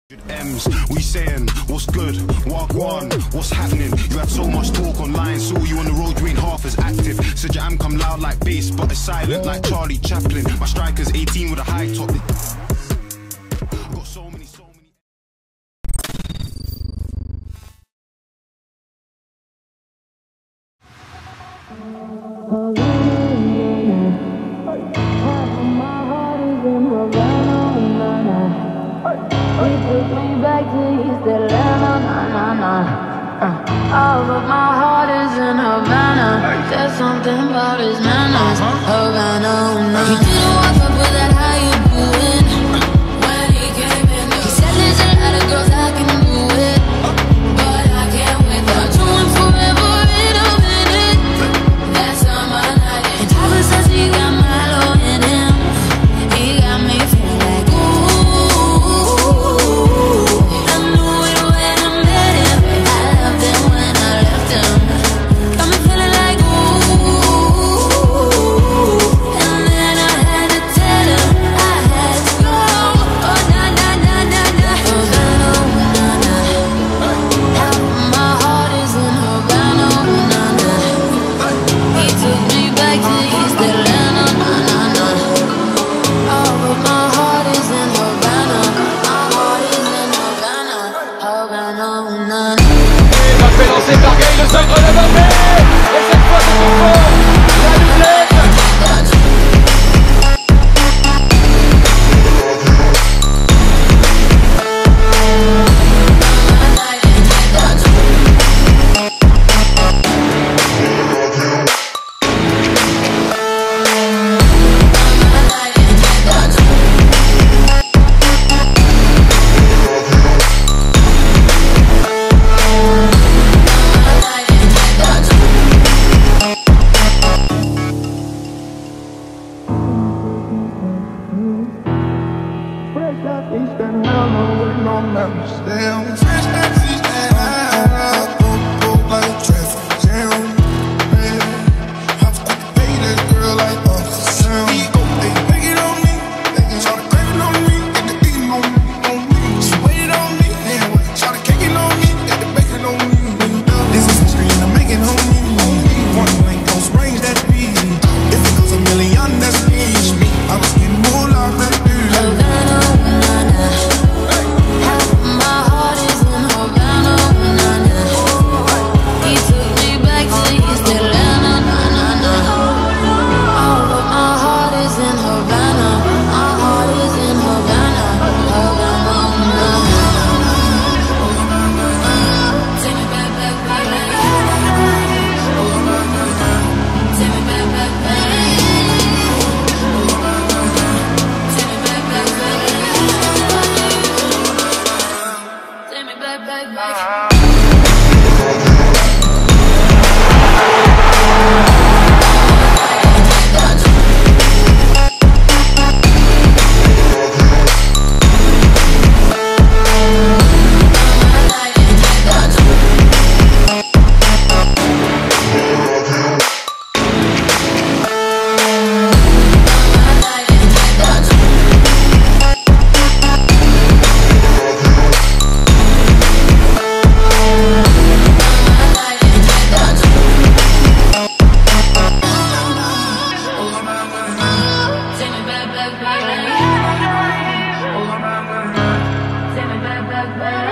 M's, we saying, what's good, what one, what's happening? You had so much talk online, saw you on the road, you ain't half as active. Said your am come loud like bass, but it's silent like Charlie Chaplin. My striker's 18 with a high top. Got so many. He took me back to East Atlanta, Oh, but my heart is in Havana. There's something about his manners, Havana. He didn't walk up with that, how you doing? When he came in, he said there's a lot of girls I can do it, but I can't wait. I'll do him forever in a minute. That's on my night. And Tyler says he got Milo in him. He got me feeling like c'est par Cabello, le centre de Mbappé. Et cette fois c'est son fort. La doublette. back.